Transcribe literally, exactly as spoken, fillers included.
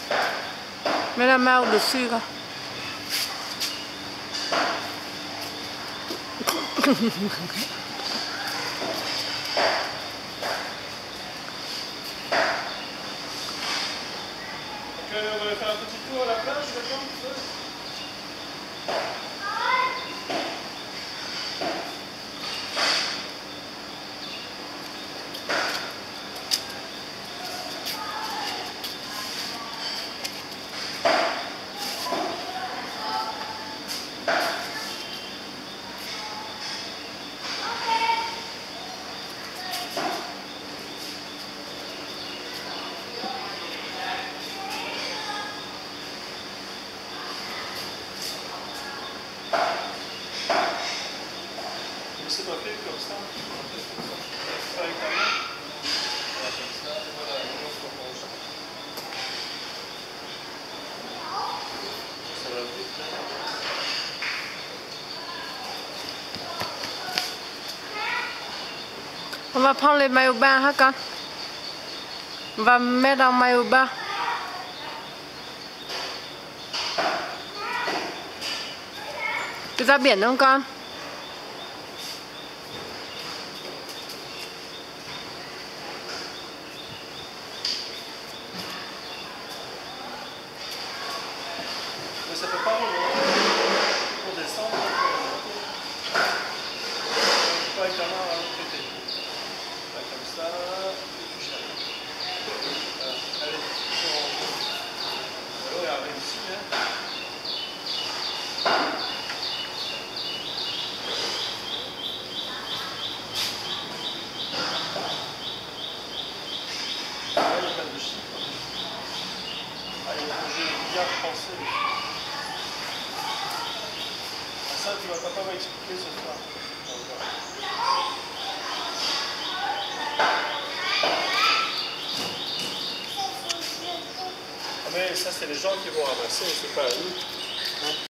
Mets la main au-dessus, là. Ok, on va faire un petit tour à la plage, d'accord? C'est pas fait comme ça. Avec ta main. Voilà, comme ça. Et voilà, on se repose. Ça va vite, là. On va prendre les maillots bains, hein, con. On va mettre en maillot bas. Đi ra biển không con? Mais ça peut pas remonter. Pour descendre, pas avec la main à l'autre côté. Là, comme ça, et tu cherches. Voilà. Allez, on va regarder ici. Hein. Là, il y a plein de chiffres. Allez, j'ai bien pensé. Ça, tu vas papa va expliquer ce soir. Ah mais ça, c'est les gens qui vont ramasser, c'est pas à nous. Hein?